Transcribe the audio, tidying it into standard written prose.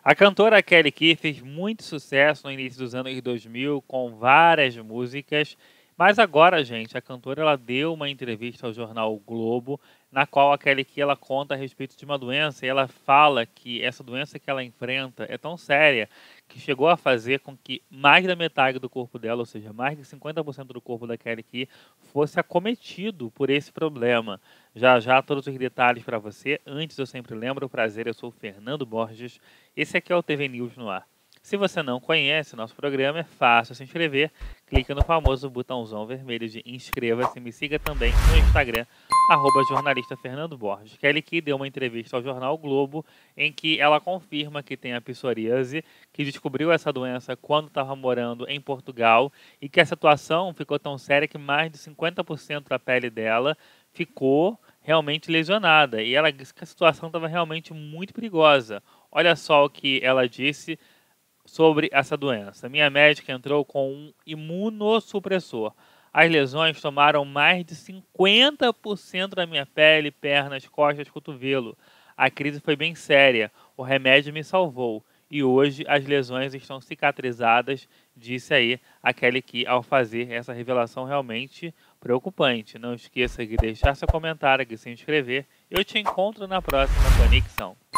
A cantora Kelly Key fez muito sucesso no início dos anos 2000 com várias músicas, mas agora, gente, a cantora ela deu uma entrevista ao jornal o Globo, na qual a Kelly Key ela conta a respeito de uma doença e ela fala que essa doença que ela enfrenta é tão séria que chegou a fazer com que mais da metade do corpo dela, ou seja, mais de 50% do corpo da Kelly Key, fosse acometido por esse problema. Já já todos os detalhes para você. Antes eu sempre lembro, o prazer, eu sou o Fernando Borges. Esse aqui é o TV News no ar. Se você não conhece o nosso programa, é fácil se inscrever. Clique no famoso botãozão vermelho de inscreva-se. Me siga também no Instagram, jornalista Fernando Borges. Kelly Key deu uma entrevista ao jornal o Globo em que ela confirma que tem a psoríase, que descobriu essa doença quando estava morando em Portugal e que a situação ficou tão séria que mais de 50% da pele dela ficou realmente lesionada. E ela disse que a situação estava realmente muito perigosa. Olha só o que ela disse sobre essa doença. Minha médica entrou com um imunossupressor. As lesões tomaram mais de 50% da minha pele, pernas, costas, cotovelo. A crise foi bem séria. O remédio me salvou. E hoje as lesões estão cicatrizadas, disse aí a Kelly Key ao fazer essa revelação realmente preocupante. Não esqueça de deixar seu comentário, de se inscrever. Eu te encontro na próxima conexão.